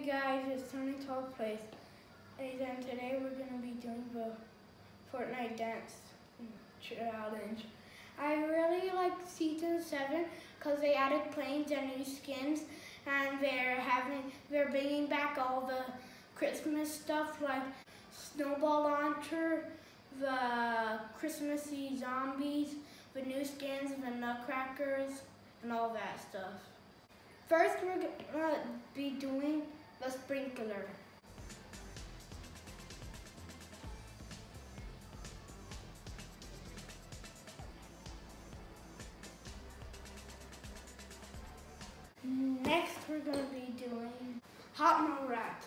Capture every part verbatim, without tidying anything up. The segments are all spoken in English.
guys, it's Tony twelve plays, and today we're going to be doing the FORTNITE Dance challenge. I really like season seven because they added planes and new skins, and they're having they're bringing back all the Christmas stuff like snowball launcher, the Christmassy zombies, the new skins, the nutcrackers, and all that stuff. First, we're going to be doing the sprinkler. Next, we're going to be doing hot melt rack.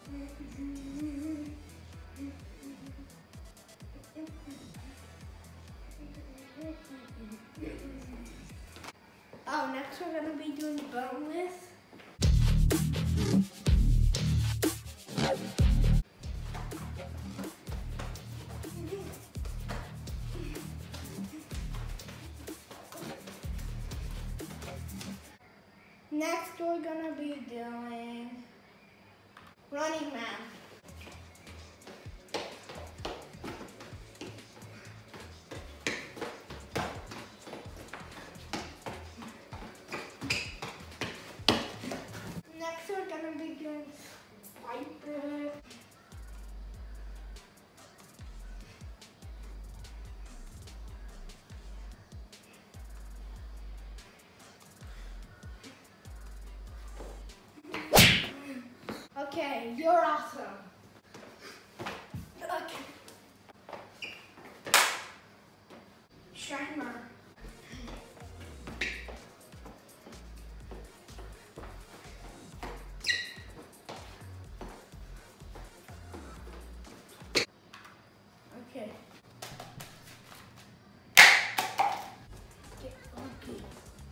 Oh, next we're going to be doing boneless. Next we're going to be doing running man. Next we're going to be doing spider. Okay, you're awesome. Okay. Shrimmer. Okay. Get funky.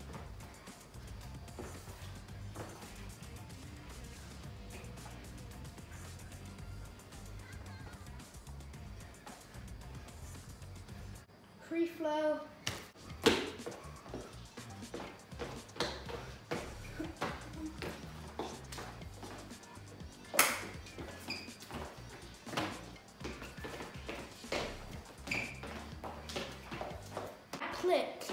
Free flow. Click.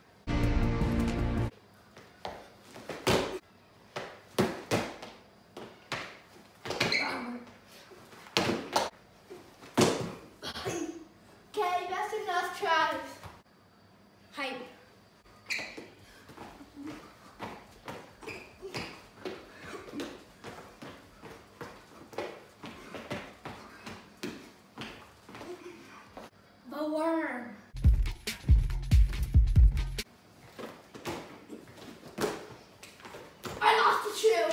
Okay, that's enough tries. Hype. The worm. I lost the shoe.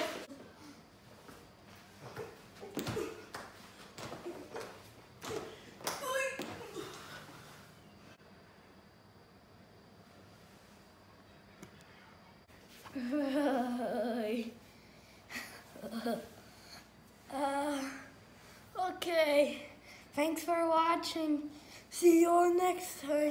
uh, okay, thanks for watching. See you all next time.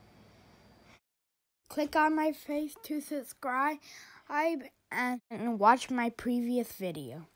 Click on my face to subscribe and watch my previous video.